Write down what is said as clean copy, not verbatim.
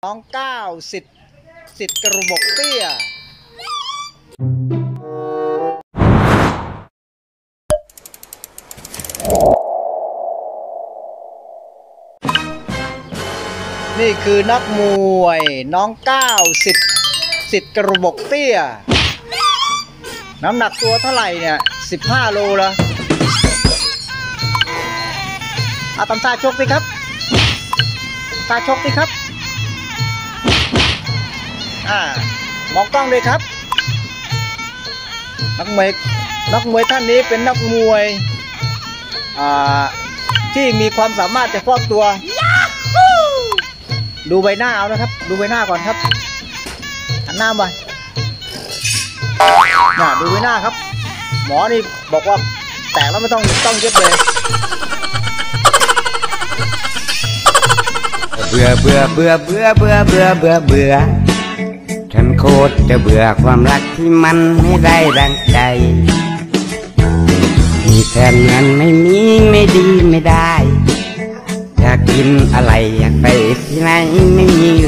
น้องก้าวสิทธิ์กระบอกเตี้ยนี่คือนักมวยน้องก้าวสิทธิ์กระบอกเตี้ยน้ำหนักตัวเท่าไหร่เนี่ย15 โลแล้วเอาตำตาชกสิครับตาชกสิครับมองกล้องเลยครับนักมวยท่านนี้เป็นนักมวยที่มีความสามารถเฉพาะตัวดูใบหน้าเอานะครับดูใบหน้าก่อนครับหันหน้าไปดูใบหน้าครับหมอนี่บอกว่าแตกแล้วไม่ต้องเย็บเลยเบื่อฉันโคตรจะเบื่อความรักที่มันไม่ได้ดังใจมีแฟนเงินไม่มีไม่ดีไม่ได้อยากกินอะไรอยากไปที่ไหนไม่มี